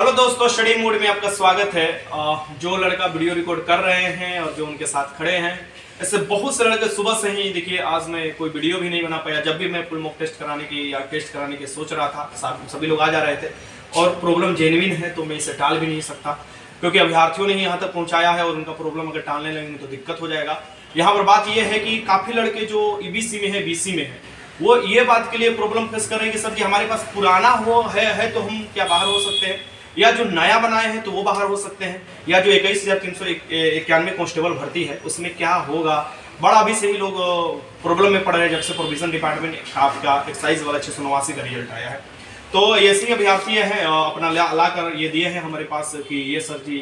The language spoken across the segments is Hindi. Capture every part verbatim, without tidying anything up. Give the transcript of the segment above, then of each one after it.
हेलो दोस्तों, स्टडी मोड में आपका स्वागत है। जो लड़का वीडियो रिकॉर्ड कर रहे हैं और जो उनके साथ खड़े हैं, ऐसे बहुत से लड़के सुबह से ही देखिए, आज मैं कोई वीडियो भी नहीं बना पाया। जब भी मैं फुल मॉक टेस्ट कराने की या टेस्ट कराने की सोच रहा था, सभी लोग आ जा रहे थे और प्रॉब्लम जेन्युइन है तो मैं इसे टाल भी नहीं सकता, क्योंकि अभ्यर्थियों ने यहाँ तक पहुँचाया है और उनका प्रॉब्लम अगर टालने लगेंगे तो दिक्कत हो जाएगा। यहाँ पर बात यह है कि काफ़ी लड़के जो ईबीसी में है, बीसी में है, वो ये बात के लिए प्रॉब्लम फेस कर रहे हैं कि सर जी हमारे पास पुराना हो है, है तो हम क्या बाहर हो सकते हैं, या जो नया बनाए हैं तो वो बाहर हो सकते हैं, या जो इक्कीस हजार तीन सौ इक्यानवे कांस्टेबल भर्ती है उसमें क्या होगा। बड़ा अभी से ही लोग प्रॉब्लम में पड़ रहे हैं जब से प्रोविजन डिपार्टमेंट आपका एक्साइज वाला छः सौ नवासी का रिजल्ट आया है। तो ऐसे अभ्यर्थी हैं अपना ला, ला कर ये दिए हैं हमारे पास कि ये सर जी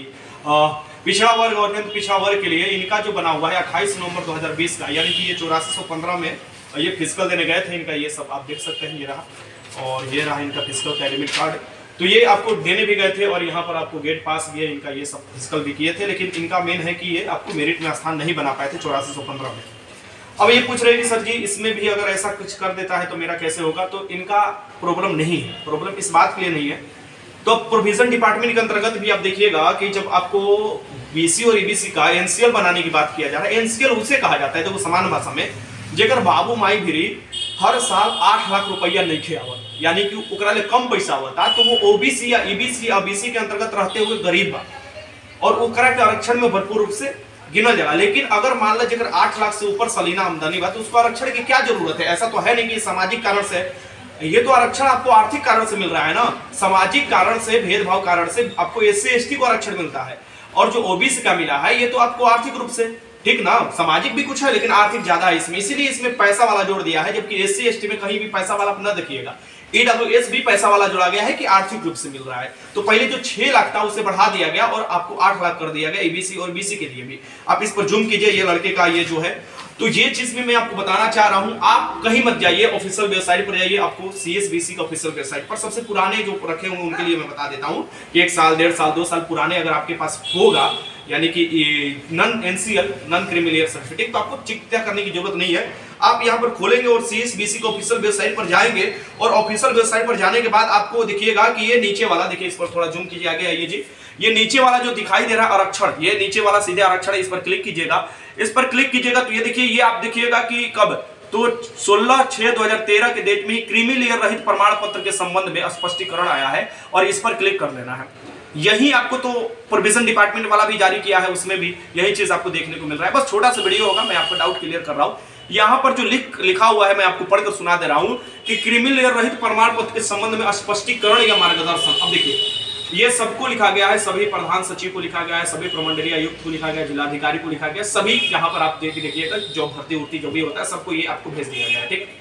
पिछड़ा वर्ग और अत्यंत पिछड़ा वर्ग के लिए इनका जो बना हुआ है अट्ठाईस नवंबर दो हज़ार बीस का, यानी कि ये चौरासी सौ पंद्रह में ये फिजिकल देने गए थे। इनका ये सब आप देख सकते हैं, ये रहा और ये रहा इनका फिजिकल का एडमिट कार्ड। तो ये आपको देने भी गए थे और यहाँ पर आपको गेट पास भी है, इनका ये सब फिजिकल भी किए थे, लेकिन इनका मेन है कि ये आपको मेरिट में स्थान नहीं बना पाए थे चौरासी सौ पंद्रह में। अब ये पूछ रहे हैं कि सर जी इसमें भी अगर ऐसा कुछ कर देता है तो मेरा कैसे होगा। तो इनका प्रॉब्लम नहीं है, प्रॉब्लम इस बात के लिए नहीं है। तो प्रोविजन डिपार्टमेंट के अंतर्गत भी आप देखिएगा कि जब आपको बीसी और ईबीसी का एनसीएल बनाने की बात किया जा रहा है, एनसीएल उसे कहा जाता है देखो समान भाषा में, जेकर बाबू माई भी हर साल आठ लाख रुपया नहीं खे आवत, यानी कि ओकरा ले कम पैसा आवता, तो वो ओबीसी या ईबीसी या बीसी के अंतर्गत रहते हुए गरीब बा और ओकरा के आरक्षण में भरपूर रूप से गिनल जाला। लेकिन अगर मान लो जेकर आठ लाख से ऊपर सालाना आमदनी बा तो उसको आरक्षण की क्या जरूरत है। ऐसा तो है नहीं कि सामाजिक कारण से, ये तो आरक्षण आपको आर्थिक कारण से मिल रहा है ना, सामाजिक कारण से, भेदभाव कारण से आपको एससी एसटी को आरक्षण मिलता है, और जो ओबीसी का मिला है ये तो आपको आर्थिक रूप से, ठीक ना, सामाजिक भी कुछ है लेकिन आर्थिक ज्यादा है इसमें, इसीलिए इसमें पैसा वाला जोड़ दिया है। जबकि एससी एसटी में कहीं भी पैसा वाला न देखिएगा, ईडब्ल्यूएस भी पैसा वाला जोड़ा गया है कि आर्थिक रूप से मिल रहा है। तो पहले जो छह लाख था उसे बढ़ा दिया गया और आपको आठ लाख कर दिया गया ईबीसी और बीसी के लिए भी। आप इस पर जूम कीजिए, ये लड़के का ये जो है, तो ये चीज भी मैं आपको बताना चाह रहा हूं। आप कहीं मत जाइए, ऑफिशियल वेबसाइट पर जाइए, आपको सीएसबीसी का ऑफिशियल वेबसाइट पर सबसे पुराने जो रखे होंगे उनके लिए मैं बता देता हूं कि एक साल, डेढ़ साल, दो साल पुराने अगर आपके पास होगा, यानी कि non NCL, non criminal certificate, तो आपको चिंता करने की जरूरत नहीं है। आप यहां पर खोलेंगे और सीएसबीसी के ऑफिशियल वेबसाइट पर जाएंगे और ऑफिशियल वेबसाइट पर जाने के बाद आपको दिखिएगा कि ये नीचे वाला, देखिए इस पर थोड़ा जूम कीजिए, आगे आइए जी, ये नीचे वाला जो दिखाई दे रहा है आरक्षण, ये नीचे वाला सीधे आरक्षण है, इस पर क्लिक कीजिएगा। इस पर क्लिक कीजिएगा तो ये देखिए, ये आप देखिएगा कि कब, तो सोलह छह दो हज़ार तेरह के डेट में ही क्रीमी लेयर रहित प्रमाण पत्र के संबंध में स्पष्टीकरण आया है और इस पर क्लिक कर लेना है। यही आपको तो प्रोविजन डिपार्टमेंट वाला भी जारी किया है, उसमें भी यही चीज आपको देखने को मिल रहा है। बस छोटा सा वीडियो होगा, मैं आपको डाउट क्लियर कर रहा हूं। यहाँ पर जो लिख लिखा हुआ है मैं आपको पढ़कर सुना दे रहा हूं कि क्रीमी लेयर रहित प्रमाण पत्र के संबंध में स्पष्टीकरण या मार्गदर्शन। अब देखिए ये सबको लिखा गया है, सभी प्रधान सचिव को लिखा गया है, सभी प्रमंडलीय आयुक्त को लिखा गया, जिलाधिकारी को लिखा गया, सभी यहाँ पर आप देख देखिएगा जो भर्ती उर्ती जो भी होता है सबको ये आपको भेज दिया गया है, ठीक।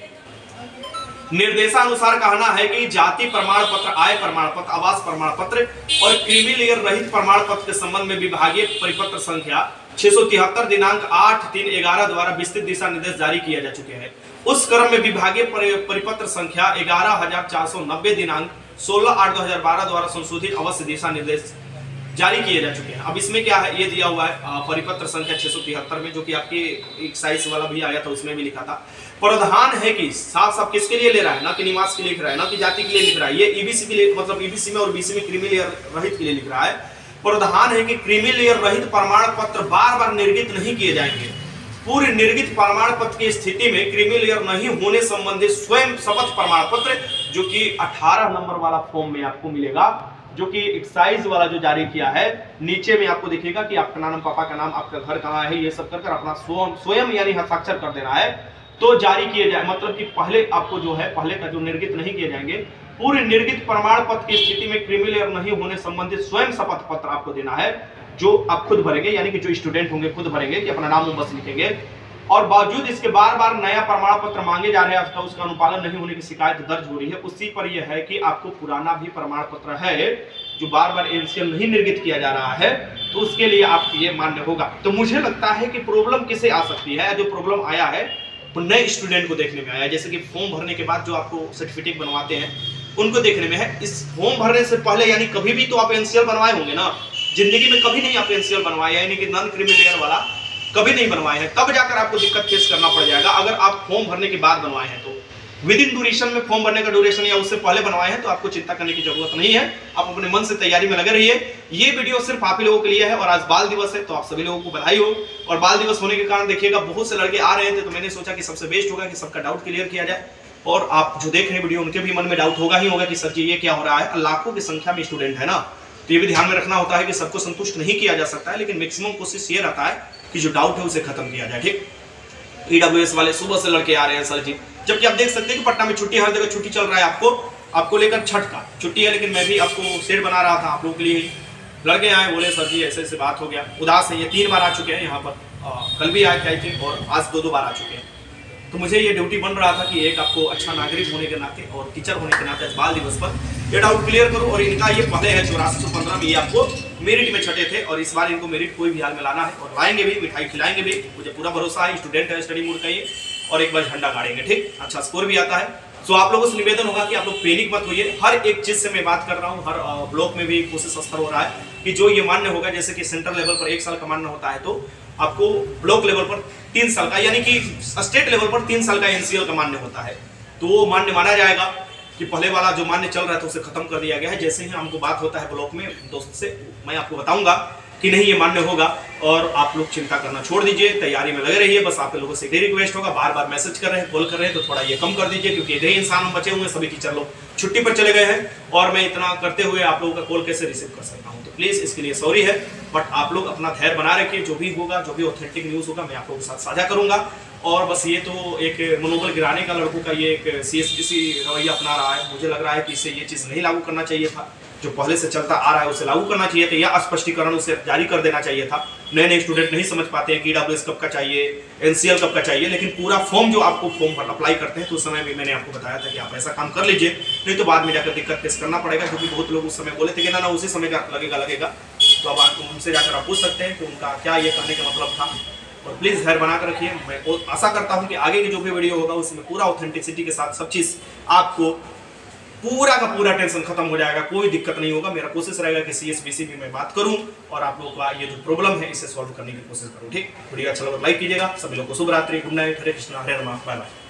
निर्देशानुसार कहना है कि जाति प्रमाण पत्र, आय प्रमाण पत्र, आवास प्रमाण पत्र और क्रीमी लेयर रहित प्रमाण पत्र के संबंध में विभागीय परिपत्र संख्या छह सौ तिहत्तर दिनांक आठ तीन ग्यारह द्वारा विस्तृत दिशा निर्देश जारी किए जा चुके हैं। उस क्रम में विभागीय परिपत्र संख्या ग्यारह हजार चार सौ नब्बे दिनांक सोलह आठ दो हजार बारह द्वारा संशोधित अवश्य दिशा निर्देश जारी किए जा चुके हैं। अब इसमें क्या है, ये दिया हुआ है परिपत्र संख्या छह सौ तिहत्तर में, जो कि आपके एक्साइज वाला भी आया था उसमें भी लिखा था। प्रावधान है कि साफ साफ किसके लिए ले रहा है, ना कि निवास के लिए लिख रहा है, ना कि जाति के लिए लिख रहा है, ये ईबीसी के लिए, मतलब ईबीसी में और बीसी में क्रीमी लेयर रहित के लिए लिख रहा है। प्रावधान है कि क्रीमी लेयर रहित प्रमाण पत्र बार बार निर्गत नहीं किए जाएंगे। पूर्व निर्गत प्रमाण पत्र की स्थिति में क्रीमी लेयर नहीं होने संबंधी स्वयं शपथ प्रमाण पत्र, जो कि अठारह नंबर वाला फॉर्म में आपको मिलेगा, जो कि एक्साइज वाला जो जारी किया है, नीचे में आपको दिखेगा कि आपका नाम, पापा का नाम, आपका घर कहाँ है, ये सब कर कर अपना स्वयं स्वयं यानी हस्ताक्षर कर देना है तो जारी किए जाए। मतलब कि पहले आपको जो है, पहले का जो निर्गत नहीं किए जाएंगे, पूर्व निर्गत प्रमाण पत्र की स्थिति में क्रीमी लेयर नहीं होने संबंधित स्वयं शपथ पत्र आपको देना है, जो आप खुद भरेंगे, यानी कि जो स्टूडेंट होंगे खुद भरेंगे कि अपना नाम बस लिखेंगे। और बावजूद इसके बार बार नया प्रमाण पत्र मांगे जा रहे हैं, उसका उसका अनुपालन नहीं होने की शिकायत दर्ज हो रही है। उसी पर यह है कि आपको पुराना भी प्रमाण पत्र है जो बार बार एनसीएल नहीं निर्गत किया जा रहा है, तो उसके लिए आप ये मान्य होगा। तो मुझे लगता है कि प्रॉब्लम किसे आ सकती है, जो प्रॉब्लम आया है वो नए स्टूडेंट को देखने में आया, जैसे कि फॉर्म भरने के बाद जो आपको सर्टिफिकेट बनवाते हैं उनको देखने में है। इस फॉर्म भरने से पहले यानी कभी भी तो आप एनसीएल बनवाए होंगे ना, जिंदगी में कभी नहीं आप एनसीएल बनवाए, यानी कि नॉन क्रीमी लेयर वाला कभी नहीं बनवाए हैं, तब जाकर आपको दिक्कत फेस करना पड़ जाएगा अगर आप फॉर्म भरने के बाद बनवाए हैं तो। विद इन ड्यूरेशन में फॉर्म भरने का ड्यूरेशन या उससे पहले बनवाए हैं तो आपको चिंता करने की जरूरत नहीं है। आप अपने मन से तैयारी में लगे रहिए। ये वीडियो सिर्फ आप ही लोगों के लिए है और आज बाल दिवस है तो आप सभी लोगों को बधाई हो। और बाल दिवस होने के कारण देखिएगा बहुत से लड़के आ रहे थे तो मैंने सोचा कि सबसे बेस्ट होगा कि सबका डाउट क्लियर किया जाए। और आप जो देख रहे हैं वीडियो उनके भी मन में डाउट होगा ही होगा कि सर जी ये क्या हो रहा है। लाखों की संख्या में स्टूडेंट है ना, तो ये भी ध्यान में रखना होता है कि सबको संतुष्ट नहीं किया जा सकता है, लेकिन मैक्सिमम कोशिश ये रहता है कि जो डाउट है उसे खत्म किया जाए। ठीक, ईडब्ल्यूएस वाले सुबह से लड़के आ रहे हैं सर जी, जबकि आप देख सकते हैं कि पटना में छुट्टी, हर जगह छुट्टी चल रहा है। आपको आपको लेकर छठ का छुट्टी है, लेकिन मैं भी आपको शेड बना रहा था आप लोगों के लिए ही। लड़के आए, बोले सर जी ऐसे ऐसे बात हो गया, उदास है। ये तीन बार आ चुके हैं यहाँ पर, आ, कल भी आए थे आई थिंक, और आज दो दो बार आ चुके हैं। तो मुझे ये ड्यूटी बन रहा था कि एक आपको अच्छा नागरिक होने के नाते और टीचर होने के नाते बाल दिवस पर ये डाउट क्लियर करो। और इनका ये पहले है चौरासी सौ पंद्रह में, ये आपको मेरिट में छठे थे और इस बार इनको मेरिट कोई भी हाल में लाना है और लाएंगे भी, मिठाई खिलाएंगे भी, मुझे पूरा भरोसा है। स्टूडेंट है, स्टडी मूड का ये, और एक बार झंडा गाड़ेंगे। ठीक, अच्छा स्कोर भी आता है। तो आप लोगों से निवेदन होगा कि आप लोग पैनिक मत होइए। हर एक चीज से मैं बात कर रहा हूँ, हर ब्लॉक में भी कोशिश स्तर हो रहा है कि जो ये मान्य होगा, जैसे कि सेंट्रल लेवल पर एक साल का मान्य होता है तो आपको ब्लॉक लेवल पर तीन साल का, यानी कि स्टेट लेवल पर तीन साल का एनसीएल का मान्य होता है, तो वो मान्य माना जाएगा। कि पहले वाला जो मान्य चल रहा था उसे खत्म कर दिया गया है। जैसे ही हमको बात होता है ब्लॉक में दोस्त से, मैं आपको बताऊंगा कि नहीं ये मान्य होगा। और आप लोग चिंता करना छोड़ दीजिए, तैयारी में लगे रहिए। बस आप लोगों से एक रिक्वेस्ट होगा, बार बार मैसेज कर रहे हैं, कॉल कर रहे हैं, तो थोड़ा ये कम कर दीजिए, क्योंकि इधर ही इंसान हम बचे हुए हैं। सभी टीचर लोग छुट्टी पर चले गए हैं और मैं इतना करते हुए आप लोगों का कॉल कैसे रिसीव कर सकता हूँ। तो प्लीज इसके लिए सॉरी है, बट आप लोग अपना धैर्य बना रखिए। जो भी होगा, जो भी ऑथेंटिक न्यूज होगा, मैं आप लोगों के साथ साझा करूंगा। और बस ये तो एक मनोबल गिराने का लड़कों का ये एक सीएसबीसी रवैया अपना रहा है। मुझे लग रहा है कि इसे ये चीज नहीं लागू करना चाहिए था, जो पहले से चलता आ रहा है उसे लागू करना चाहिए था, या स्पष्टीकरण उसे जारी कर देना चाहिए था। नए नए स्टूडेंट नहीं समझ पाते हैं कि ईडब्ल्यूएस कब का चाहिए, एनसीएल कब का चाहिए, लेकिन पूरा फॉर्म जो आपको फॉर्म पर अप्लाई करते हैं तो उस समय भी मैंने आपको बताया था कि आप ऐसा काम कर लीजिए, नहीं तो बाद में जाकर दिक्कत फेस करना पड़ेगा। क्योंकि बहुत लोग उस समय बोले थे कि ना ना उसी समय का लगेगा लगेगा तो अब आप उनसे जाकर आप पूछ सकते हैं कि उनका क्या ये करने का मतलब था। और प्लीज़ धैर्य बना कर रखिए। मैं आशा करता हूं कि आगे की जो भी वीडियो होगा उसमें पूरा ऑथेंटिसिटी के साथ सब चीज़ आपको पूरा का पूरा टेंशन खत्म हो जाएगा, कोई दिक्कत नहीं होगा। मेरा कोशिश रहेगा कि सीएसबीसी भी मैं बात करूं और आप लोगों का ये जो प्रॉब्लम है इसे सॉल्व करने की कोशिश करूं। ठीक, वीडियो अच्छा लगा लाइक कीजिएगा। सभी लोगों को शुभ रात्रि, good night, Hare Krishna, Hare Ram, bye bye.